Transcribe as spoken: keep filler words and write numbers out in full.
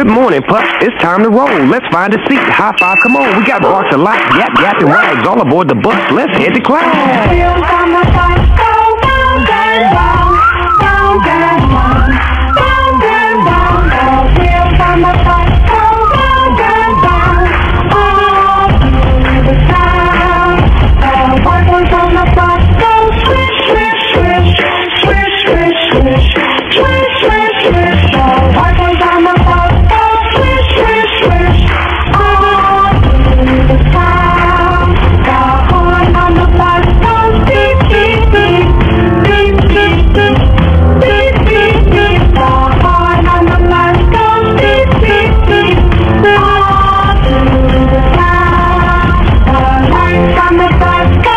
Good morning, pups. It's time to roll. Let's find a seat. High five, come on. We got barks a lot. Yap, yap, and wags all aboard the bus. Let's head to class. Wheels on the bus go round and round, round and round, round and round. The wheels on the bus go round and round, all through the town. The white ones on the bus go swish, swish, swish, swish, swish, swish, swish, swish, swish. The white ones on the bus go swish, swish, swish, all through the town. The horn on the bus goes beep, beep, beep, beep, beep, beep, beep, beep, beep. The horn on the bus goes beep, beep, beep, all through the town. The lights on the bus go